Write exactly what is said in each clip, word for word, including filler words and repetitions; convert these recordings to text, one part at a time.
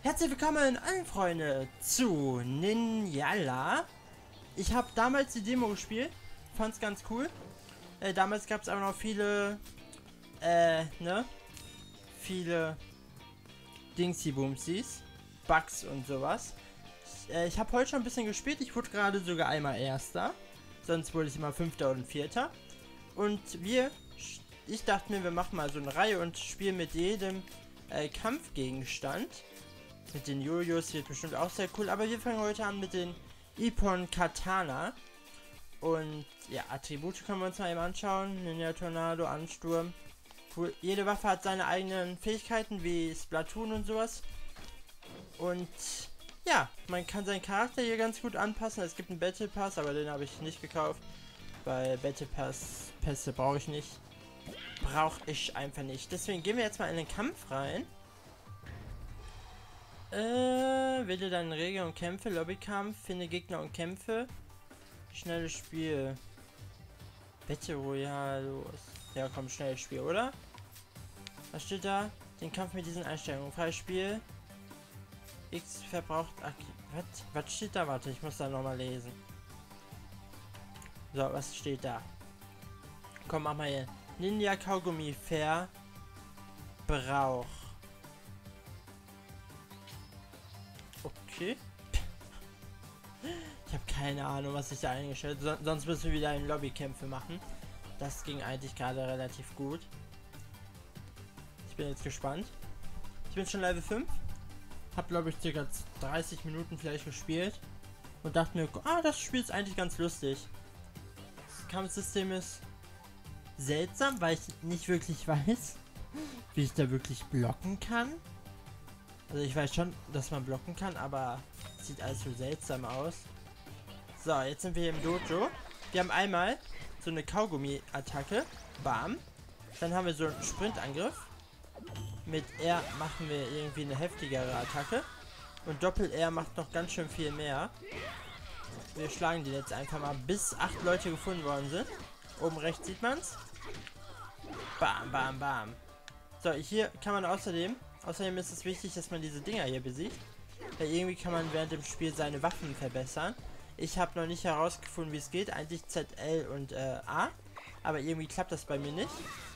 Herzlich willkommen alle Freunde zu Ninjala. Ich habe damals die Demo gespielt, fand's ganz cool. Äh, damals gab es aber noch viele, äh, ne, viele Dingsy-Bumsies, Bugs und sowas. Ich, äh, ich habe heute schon ein bisschen gespielt, ich wurde gerade sogar einmal Erster, sonst wurde ich immer Fünfter und Vierter. Und wir, ich dachte mir, wir machen mal so eine Reihe und spielen mit jedem äh, Kampfgegenstand. Mit den Jojos wird bestimmt auch sehr cool, aber wir fangen heute an mit den Ippon Katana. Und ja, Attribute können wir uns mal eben anschauen. Ninja Tornado, Ansturm. Cool. Jede Waffe hat seine eigenen Fähigkeiten, wie Splatoon und sowas. Und ja, man kann seinen Charakter hier ganz gut anpassen. Es gibt einen Battle Pass, aber den habe ich nicht gekauft. Weil Battle Pass Pässe brauche ich nicht. Brauche ich einfach nicht. Deswegen gehen wir jetzt mal in den Kampf rein. Äh, wähle deine Regeln und Kämpfe, Lobbykampf, finde Gegner und Kämpfe, schnelles Spiel, Battle Royale, los. Ja komm, schnelles Spiel, oder? Was steht da? Den Kampf mit diesen Einstellungen, freies Spiel, X verbraucht, ach, was? Was steht da? Warte, ich muss da nochmal lesen. So, was steht da? Komm, mach mal hier. Ninja Kaugummi Verbrauch. Okay. Ich habe keine Ahnung, was ich da eingestellt habe. So, sonst müssen wir wieder in Lobbykämpfe machen. Das ging eigentlich gerade relativ gut. Ich bin jetzt gespannt. Ich bin schon Level fünf. Hab glaube ich ca. dreißig Minuten vielleicht gespielt. Und dachte mir, ah, das Spiel ist eigentlich ganz lustig. Das Kampfsystem ist seltsam, weil ich nicht wirklich weiß, wie ich da wirklich blocken kann. Also ich weiß schon, dass man blocken kann, aber sieht alles so seltsam aus. So, jetzt sind wir hier im Dojo. Wir haben einmal so eine Kaugummi-Attacke. Bam. Dann haben wir so einen Sprintangriff. Mit R machen wir irgendwie eine heftigere Attacke. Und Doppel-R macht noch ganz schön viel mehr. Wir schlagen die jetzt einfach mal, bis acht Leute gefunden worden sind. Oben rechts sieht man's. Bam, bam, bam. So, hier kann man außerdem... Außerdem ist es wichtig, dass man diese Dinger hier besiegt. Weil irgendwie kann man während dem Spiel seine Waffen verbessern. Ich habe noch nicht herausgefunden, wie es geht. Eigentlich Z, L und äh, A. Aber irgendwie klappt das bei mir nicht.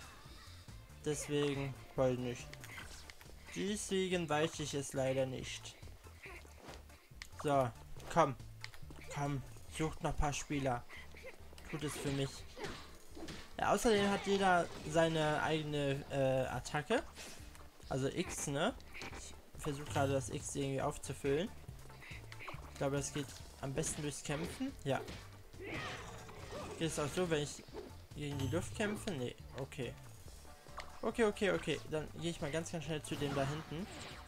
Deswegen, weiß nicht. Deswegen weiß ich es leider nicht. So, komm. Komm, sucht noch ein paar Spieler. Tut es für mich. Ja, außerdem hat jeder seine eigene äh, Attacke. Also X, ne? Ich versuche gerade das X irgendwie aufzufüllen. Ich glaube, das geht am besten durchs Kämpfen. Ja. Geht es auch so, wenn ich gegen die Luft kämpfe? Nee, okay. Okay, okay, okay. Dann gehe ich mal ganz, ganz schnell zu dem da hinten.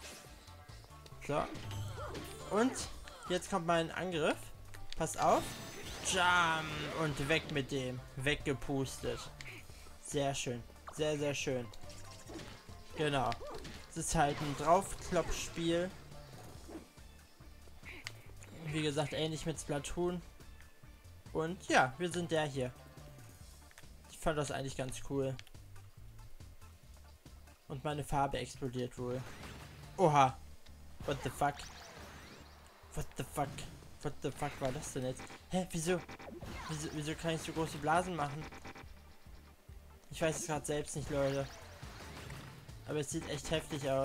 So. Und jetzt kommt mein Angriff. Pass auf. Jam! Und weg mit dem. Weggepustet. Sehr schön. Sehr, sehr schön. Genau. Es ist halt ein Draufkloppspiel. Wie gesagt, ähnlich mit Splatoon. Und ja, wir sind der hier. Ich fand das eigentlich ganz cool. Und meine Farbe explodiert wohl. Oha. What the fuck? What the fuck? What the fuck war das denn jetzt? Hä, wieso? Wieso, wieso kann ich so große Blasen machen? Ich weiß es gerade selbst nicht, Leute. Aber es sieht echt heftig aus.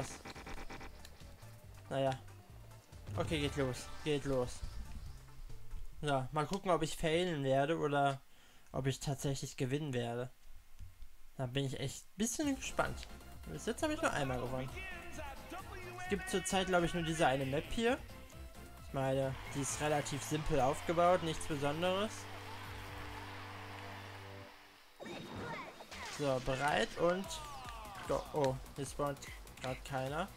Naja. Okay, geht los. Geht los. Ja, mal gucken, ob ich failen werde oder ob ich tatsächlich gewinnen werde. Da bin ich echt ein bisschen gespannt. Bis jetzt habe ich nur einmal gewonnen. Es gibt zurzeit, glaube ich, nur diese eine Map hier. Ich meine, die ist relativ simpel aufgebaut, nichts Besonderes. So, bereit und... Go. Oh, hier spawnt gerade keiner.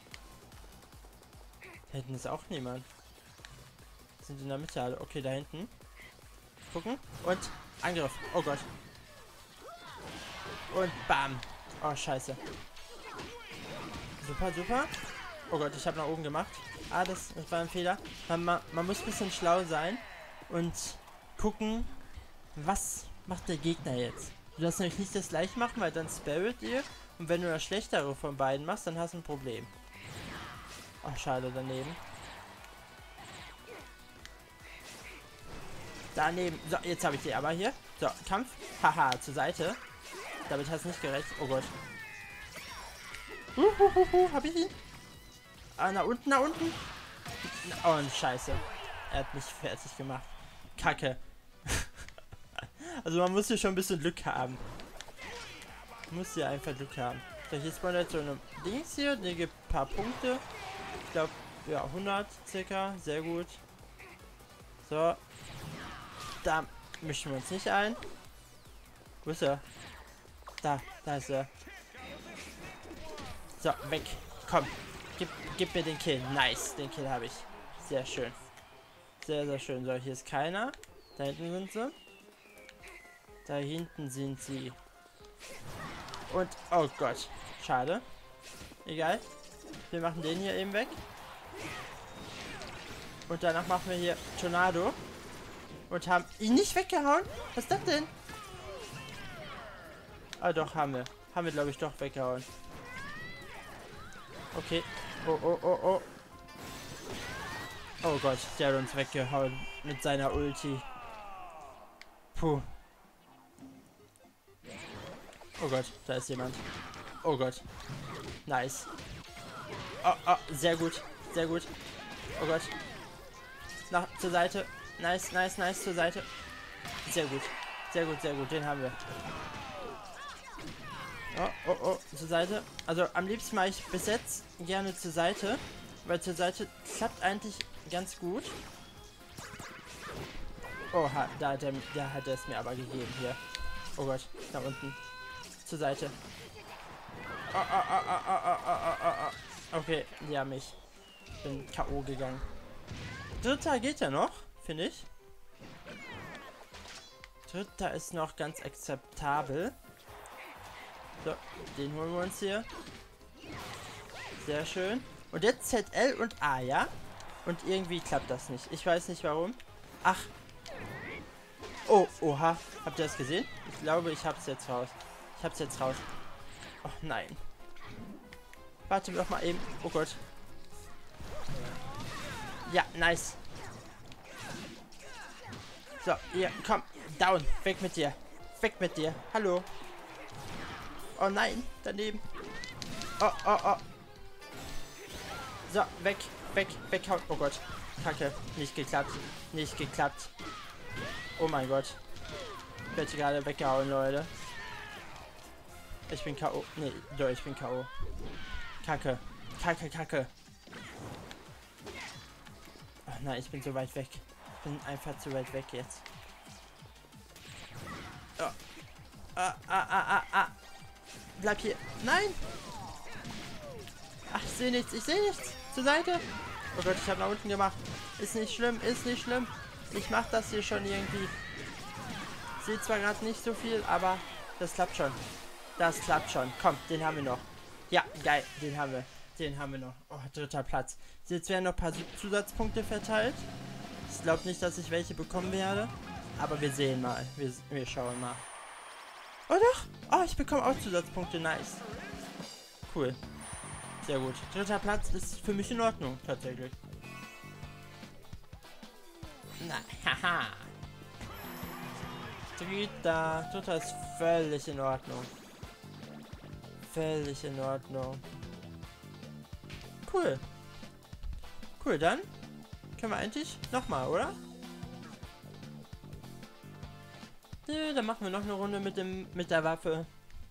Da hinten ist auch niemand. Sind in der Mitte alle. Okay, da hinten. Gucken. Und Angriff. Oh Gott. Und bam. Oh, scheiße. Super, super. Oh Gott, ich habe nach oben gemacht. Ah, das, das war ein Fehler. Man, man, man muss ein bisschen schlau sein und gucken, was macht der Gegner jetzt. Du darfst nämlich nicht das gleiche machen, weil dann sparet ihr. Und wenn du das Schlechtere von beiden machst, dann hast du ein Problem. Oh, schade, daneben. Daneben. So, jetzt habe ich die aber hier. So, Kampf. Haha, zur Seite. Damit hat es nicht gerecht. Oh Gott. Uhuhuhu, hab ich ihn? Ah, nach unten, nach unten. Oh, und Scheiße. Er hat mich fertig gemacht. Kacke. Also man muss hier schon ein bisschen Glück haben. Man muss hier einfach Glück haben. So, hier spawnt jetzt so eine Dings hier. Die gibt ein paar Punkte. Ich glaube, ja, hundert circa. Sehr gut. So. Da mischen wir uns nicht ein. Wo ist er? Da, da ist er. So, weg. Komm. Gib, gib mir den Kill. Nice, den Kill habe ich. Sehr schön. Sehr, sehr schön. So, hier ist keiner. Da hinten sind sie. Da hinten sind sie. Und, oh Gott. Schade. Egal. Wir machen den hier eben weg. Und danach machen wir hier Tornado. Und haben ihn nicht weggehauen. Was ist das denn? Ah, doch, haben wir. Haben wir, glaube ich, doch weggehauen. Okay. Oh, oh, oh, oh. Oh Gott, der hat uns weggehauen mit seiner Ulti. Puh. Oh Gott, da ist jemand. Oh Gott. Nice. Oh, oh, sehr gut. Sehr gut. Oh Gott. Nach, zur Seite. Nice, nice, nice, zur Seite. Sehr gut. Sehr gut, sehr gut. Den haben wir. Oh, oh, oh, zur Seite. Also am liebsten mache ich bis jetzt gerne zur Seite. Weil zur Seite klappt eigentlich ganz gut. Oha, da hat er, da hat er es mir aber gegeben hier. Oh Gott, da unten. Zur Seite. Oh, oh, oh, oh, oh, oh, oh, oh, oh. Okay, die haben mich. Bin K O gegangen. Dritter geht ja noch, finde ich. Dritter ist noch ganz akzeptabel. So, den holen wir uns hier. Sehr schön. Und jetzt Z L und A, ja? Und irgendwie klappt das nicht. Ich weiß nicht warum. Ach. Oh, oha. Habt ihr das gesehen? Ich glaube, ich hab's jetzt raus. Ich hab's jetzt raus. Oh nein. Warte doch mal eben. Oh Gott. Ja, nice. So, hier, komm. Down. Weg mit dir. Weg mit dir. Hallo. Oh nein. Daneben. Oh, oh, oh. So, weg. Weg. Weghauen. Oh Gott. Kacke. Nicht geklappt. Nicht geklappt. Oh mein Gott. Ich werde gerade weggehauen, Leute. Ich bin K O. Nee, doch, ich bin K O. Kacke. Kacke, Kacke. Ach nein, ich bin so weit weg. Ich bin einfach zu weit weg jetzt. Oh. Ah, ah, ah, ah, ah. Bleib hier. Nein! Ach, ich sehe nichts. Ich sehe nichts. Zur Seite. Oh Gott, ich habe nach unten gemacht. Ist nicht schlimm. Ist nicht schlimm. Ich mache das hier schon irgendwie. Sehe zwar gerade nicht so viel, aber das klappt schon. Das klappt schon. Komm, den haben wir noch. Ja, geil. Den haben wir. Den haben wir noch. Oh, dritter Platz. Jetzt werden noch ein paar Zusatzpunkte verteilt. Ich glaube nicht, dass ich welche bekommen werde. Aber wir sehen mal. Wir, wir schauen mal. Oh doch. Oh, ich bekomme auch Zusatzpunkte. Nice. Cool. Sehr gut. Dritter Platz ist für mich in Ordnung. Tatsächlich. Na, haha. Dritter. Dritter ist völlig in Ordnung. Völlig in Ordnung. Cool. Cool, dann können wir eigentlich nochmal, oder? Nö, dann machen wir noch eine Runde mit dem mit der Waffe.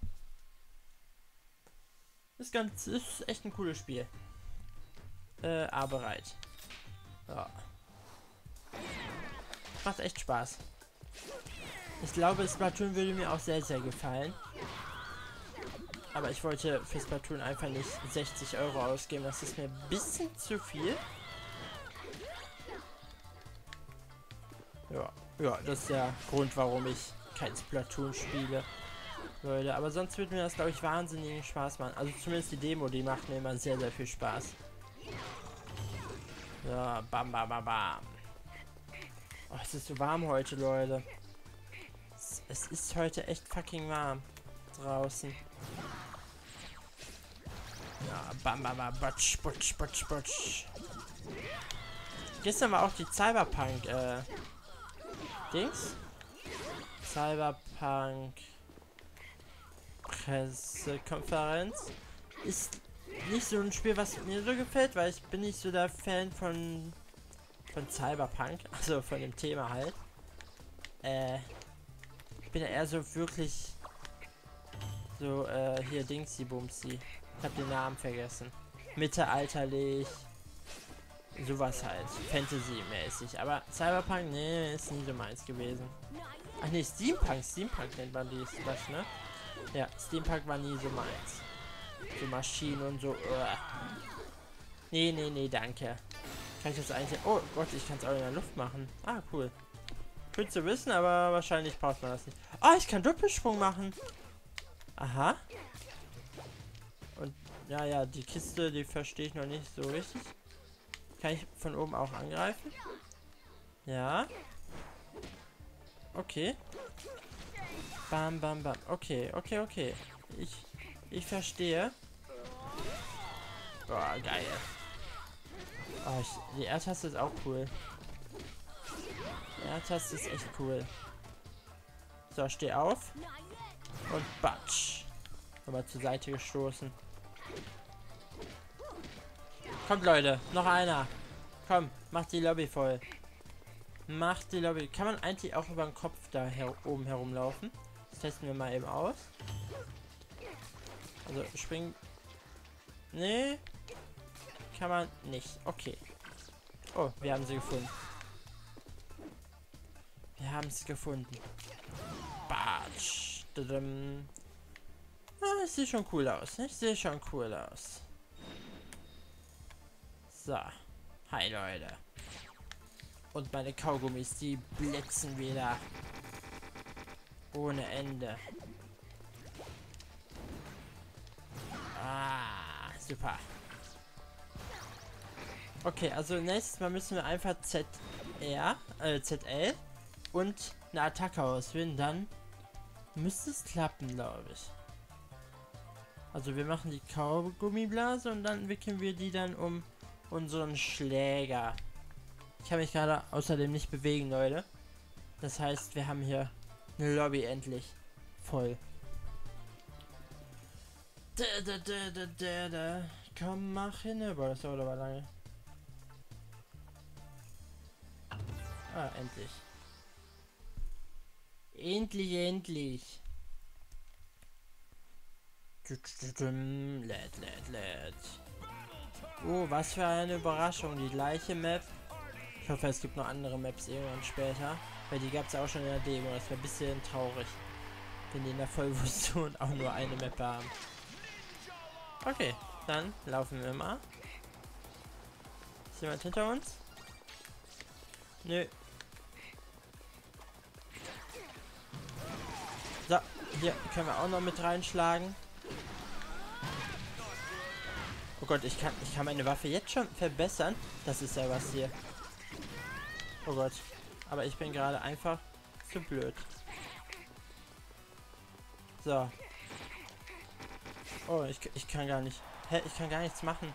Ist ganz, ist echt ein cooles Spiel. Äh, A bereit. Ja. Macht echt Spaß. Ich glaube, Splatoon würde mir auch sehr, sehr gefallen. Aber ich wollte für Splatoon einfach nicht sechzig Euro ausgeben. Das ist mir ein bisschen zu viel. Ja, ja, das ist der Grund, warum ich kein Splatoon spiele. Leute, aber sonst würde mir das, glaube ich, wahnsinnigen Spaß machen. Also zumindest die Demo, die macht mir immer sehr, sehr viel Spaß. Ja, bam, bam, bam, bam. Oh, es ist so warm heute, Leute. Es, es ist heute echt fucking warm draußen. Ja, bam, bam, bam, butsch, butsch, butsch, butsch. Gestern war auch die Cyberpunk, äh, Dings? Cyberpunk Pressekonferenz. Ist nicht so ein Spiel, was mir so gefällt, weil ich bin nicht so der Fan von von Cyberpunk, also von dem Thema halt. Äh, ich bin ja eher so wirklich so, äh, hier Dingsy Bumsy. Ich hab den Namen vergessen. Mittelalterlich. Sowas halt. Fantasy-mäßig. Aber Cyberpunk, nee, ist nie so meins gewesen. Ach nee, Steampunk. Steampunk nennt man dies, das, ne? Ja, Steampunk war nie so meins. So Maschinen und so. Uh. Nee, nee, nee, danke. Kann ich das eigentlich... Oh Gott, ich kann es auch in der Luft machen. Ah, cool. Gut zu wissen, aber wahrscheinlich braucht man das nicht. Ah, ich kann Doppelsprung machen. Aha. Und ja, ja, die Kiste, die verstehe ich noch nicht so richtig. Kann ich von oben auch angreifen? Ja. Okay. Bam, bam, bam. Okay, okay, okay. Ich, ich verstehe. Boah, geil. Oh, ich, die R-Taste ist auch cool. Die R-Taste ist echt cool. So, steh auf. Und batsch. Nochmal zur Seite gestoßen. Kommt, Leute. Noch einer. Komm, macht die Lobby voll. Macht die Lobby. Kann man eigentlich auch über den Kopf da her oben herumlaufen? Das testen wir mal eben aus. Also, springen. Nee. Kann man nicht. Okay. Oh, wir haben sie gefunden. Wir haben es gefunden. Batsch. Ah, ich sehe schon cool aus. Ich sehe schon cool aus. So. Hi, Leute. Und meine Kaugummis, die blitzen wieder. Ohne Ende. Ah, super. Okay, also nächstes Mal müssen wir einfach Z R, äh, Z L und eine Attacke auswählen. Dann müsste es klappen, glaube ich. Also wir machen die Kaugummiblase und dann wickeln wir die dann um unseren Schläger. Ich kann mich gerade außerdem nicht bewegen, Leute. Das heißt, wir haben hier eine Lobby endlich voll. Da, da, da, da, da, da. Komm, mach hin. Boah, das dauert aber lange. Ah, endlich. Endlich, endlich. Lädt, lädt, lädt. Oh, was für eine Überraschung. Die gleiche Map. Ich hoffe, es gibt noch andere Maps irgendwann später. Weil die gab es auch schon in der Demo. Das wäre ein bisschen traurig, wenn die in der Vollversion auch nur eine Map haben. Okay, dann laufen wir mal. Ist jemand hinter uns? Nö. So, hier können wir auch noch mit reinschlagen. Oh Gott, ich kann, ich kann meine Waffe jetzt schon verbessern. Das ist ja was hier. Oh Gott. Aber ich bin gerade einfach zu blöd. So. Oh, ich, ich kann gar nicht. Hä, ich kann gar nichts machen.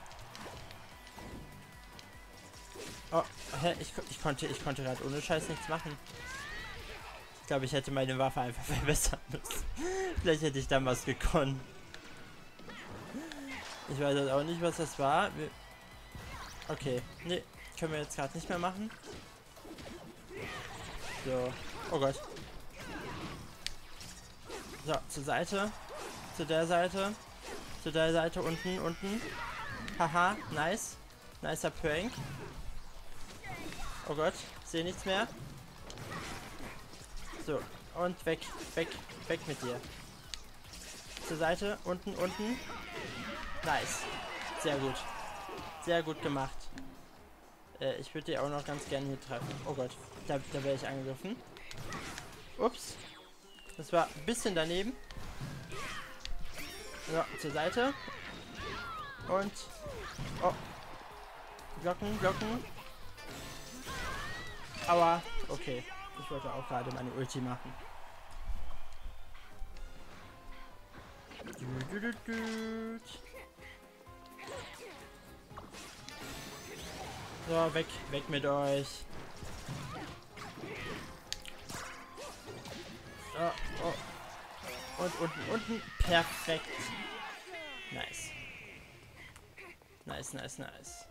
Oh, hä, ich, ich konnte, ich konnte gerade ohne Scheiß nichts machen. Ich glaube, ich hätte meine Waffe einfach verbessern müssen. Vielleicht hätte ich dann was gekonnt. Ich weiß jetzt auch nicht, was das war. Wir okay, nee, können wir jetzt gerade nicht mehr machen. So, oh Gott. So, zur Seite. Zu der Seite. Zu der Seite, unten, unten. Haha, nice. Nicer Prank. Oh Gott, sehe nichts mehr. So, und weg, weg, weg mit dir. Zur Seite, unten, unten. Nice. Sehr gut. Sehr gut gemacht. Äh, ich würde die auch noch ganz gerne hier treffen. Oh Gott, da, da wäre ich angegriffen. Ups. Das war ein bisschen daneben. Ja, zur Seite. Und... Oh. Glocken, Glocken. Aua. Okay. Ich wollte auch gerade meine Ulti machen. So, weg, weg mit euch. So, oh. Und unten, unten. Perfekt. Nice. Nice, nice, nice.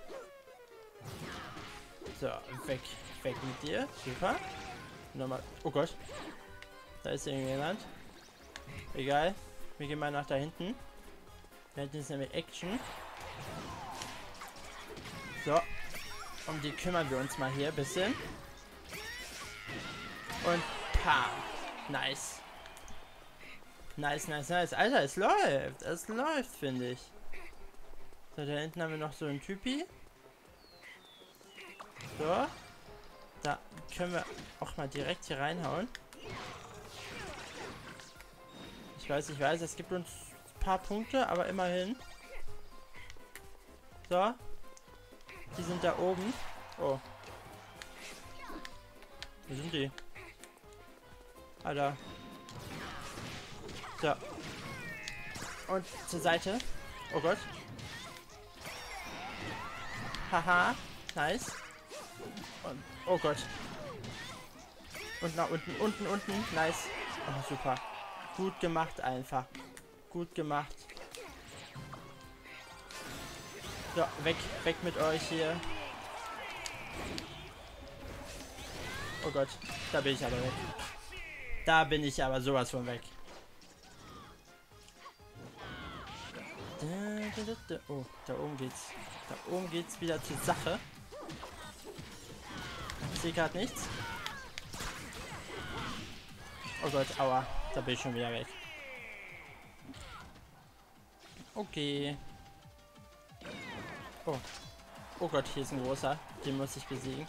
So, weg, weg mit dir. Super. Nochmal. Oh Gott. Da ist irgendjemand. Egal. Wir gehen mal nach da hinten. Da hinten ist nämlich Action. So. Um die kümmern wir uns mal hier ein bisschen. Und pa. Nice. Nice, nice, nice. Alter, es läuft. Es läuft, finde ich. So, da hinten haben wir noch so einen Typi. So. Da können wir auch mal direkt hier reinhauen. Ich weiß, ich weiß, es gibt uns ein paar Punkte, aber immerhin. So. Die sind da oben. Oh. Wo sind die? Alter. So. Und zur Seite. Oh Gott. Haha. Nice. Und, oh Gott. Und nach unten, unten, unten. Nice. Oh, super. Gut gemacht einfach. Gut gemacht. So, weg, weg mit euch hier. Oh Gott, da bin ich aber weg. Da bin ich aber sowas von weg. Oh, da oben geht's. Da oben geht's wieder zur Sache. Ich sehe gerade nichts. Oh Gott, aua. Da bin ich schon wieder weg. Okay. Oh. Oh Gott, hier ist ein großer. Den muss ich besiegen.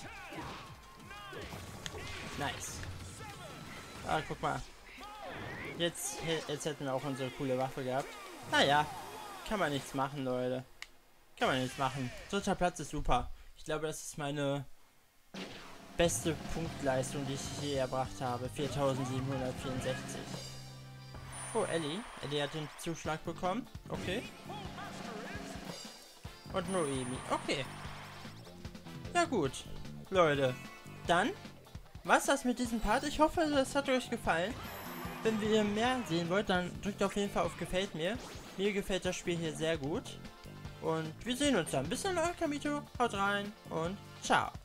Nice. Ah, guck mal. Jetzt, jetzt hätten wir auch unsere coole Waffe gehabt. Naja, kann man nichts machen, Leute. Kann man nichts machen. Dritter Platz ist super. Ich glaube, das ist meine beste Punktleistung, die ich je erbracht habe. viertausendsiebenhundertvierundsechzig. Oh, Ellie. Ellie hat den Zuschlag bekommen. Okay. Und Noemi. Okay. Ja gut. Leute. Dann war's das mit diesem Part. Ich hoffe, das hat euch gefallen. Wenn ihr mehr sehen wollt, dann drückt auf jeden Fall auf Gefällt mir. Mir gefällt das Spiel hier sehr gut. Und wir sehen uns dann. Bis dann, euer Kamito. Haut rein und ciao.